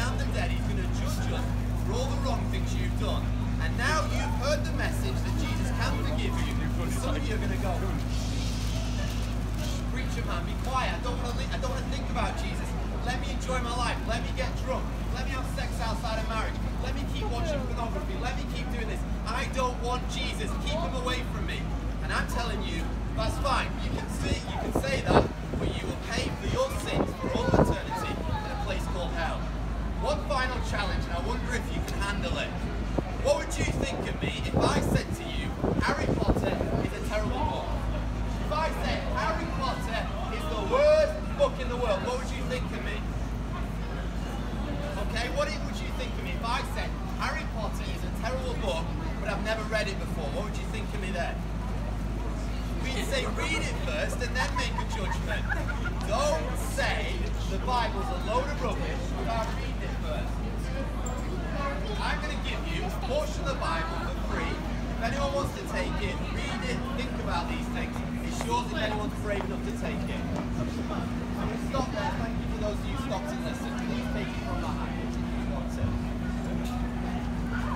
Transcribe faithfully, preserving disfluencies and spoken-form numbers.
down the dead. He's going to judge us for all the wrong things you've done. And now you've heard the message that Jesus can forgive you. Some of you are going to go, preacher man, be quiet. I don't want to. I don't want to think about Jesus. Let me enjoy my life. Let me get drunk. Let me have sex outside of marriage. Let me keep watching pornography. Let me keep doing this. I don't want Jesus. Keep him away from me. And I'm telling you, that's fine. You can see, you can say that, but you will pay for your sins for all eternity in a place called hell. One final challenge, and I wonder if you can handle it. What would you think of me if I said to you, Harry Potter is a terrible book? If I said Harry Potter is the worst book in the world, what would you think of me? Okay, what would you think of me if I said Harry Potter is a terrible book, but I've never read it before? What would you think of me then? We'd say read it first and then make a judgment. Don't say the Bible's a load of rubbish without reading it first. I'm going to give you a portion of the Bible for free. If anyone wants to take it, read it, think about these things. It's yours if anyone's brave enough to take it.